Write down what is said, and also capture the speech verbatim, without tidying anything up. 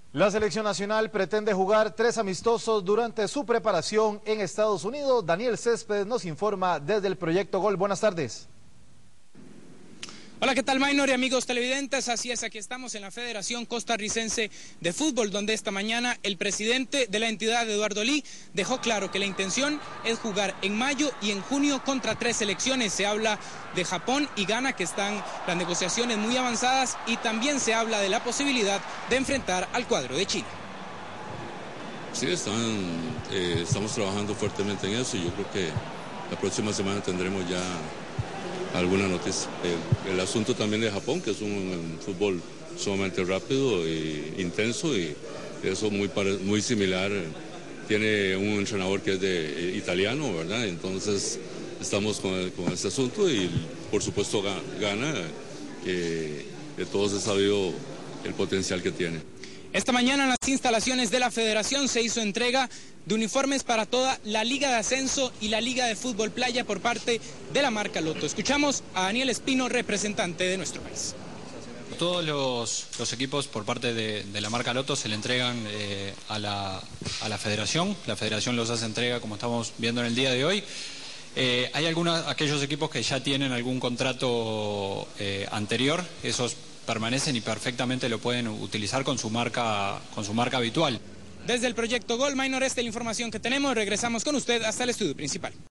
La selección nacional pretende jugar tres amistosos durante su preparación en Estados Unidos. Daniel Céspedes nos informa desde el Proyecto Gol. Buenas tardes. Hola, ¿qué tal, Maynor y amigos televidentes? Así es, aquí estamos en la Federación Costarricense de Fútbol, donde esta mañana el presidente de la entidad, Eduardo Lee, dejó claro que la intención es jugar en mayo y en junio contra tres selecciones. Se habla de Japón y Ghana, que están las negociaciones muy avanzadas, y también se habla de la posibilidad de enfrentar al cuadro de China. Sí, están, eh, estamos trabajando fuertemente en eso y yo creo que la próxima semana tendremos ya alguna noticia. El, el asunto también de Japón, que es un, un fútbol sumamente rápido e intenso, y eso muy, muy similar. Tiene un entrenador que es de eh, italiano, ¿verdad? Entonces estamos con, el, con este asunto y por supuesto Ghana, que de todos he sabido el potencial que tiene. Esta mañana en las instalaciones de la Federación se hizo entrega de uniformes para toda la Liga de Ascenso y la Liga de Fútbol Playa por parte de la marca Loto. Escuchamos a Daniel Espino, representante de nuestro país. Todos los, los equipos por parte de, de la marca Loto se le entregan eh, a, la, a la Federación. La Federación los hace entrega, como estamos viendo en el día de hoy. Eh, hay algunos, aquellos equipos que ya tienen algún contrato eh, anterior, esos permanecen y perfectamente lo pueden utilizar con su marca, con su marca habitual. Desde el Proyecto Gol, Maynor, esta es la información que tenemos. Regresamos con usted hasta el estudio principal.